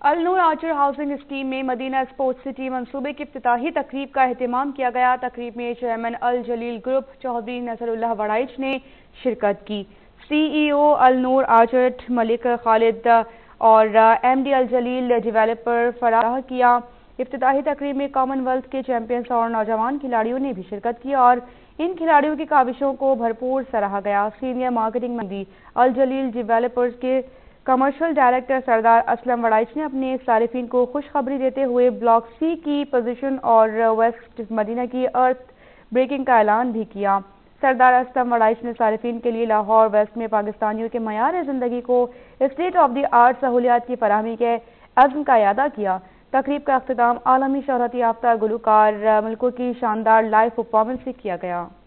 النور Archer housing scheme میں مدینہ sports city منصوبے کی افتتاحی تقریب کا اہتمام کیا گیا۔ تقریب میں chairman Aljalil group Chaudhry Nasrullah Warraich نے شرکت کی۔ سی ای او النور آرچر ملک خالد اور ایم ڈی الجلیل ڈیولپر فراہ کیا۔ افتتاحی تقریب میں کامن ویلتھ کے چیمپئنز اور نوجوان کھلاڑیوں نے بھی شرکت کی اور ان کھلاڑیوں کی کاوشوں کو بھرپور سراہا گیا۔ Senior marketing manager Aljalil developers کے کمرشل ڈائریکٹر سردار اسلم وڑائچ نے اپنے صارفین کو خوشخبری دیتے ہوئے بلاک سی کی پوزیشن اور ویسٹ مدینہ کی ارتھ بریکنگ کا اعلان بھی کیا۔ سردار اسلم وڑائچ نے صارفین کے لیے لاہور ویسٹ میں پاکستانیوں کے معیار زندگی کو اسٹیٹ آف دی آرٹ سہولیات کی فراہمی کے عزم کا اعادہ کیا۔ تقریب کا اختتام عالمی شہرت یافتہ گلوکار ملکوں کی شاندار لائیو پرفارمنس سے کیا گیا۔